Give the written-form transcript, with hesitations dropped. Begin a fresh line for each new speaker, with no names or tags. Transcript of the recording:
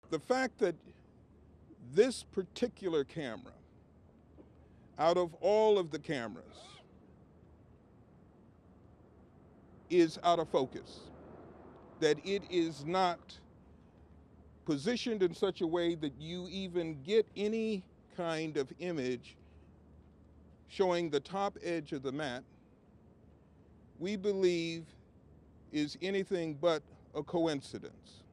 The fact that this particular camera, out of all of the cameras, is out of focus, that it is not positioned in such a way that you even get any kind of image showing the top edge of the mat, we believe is anything but a coincidence.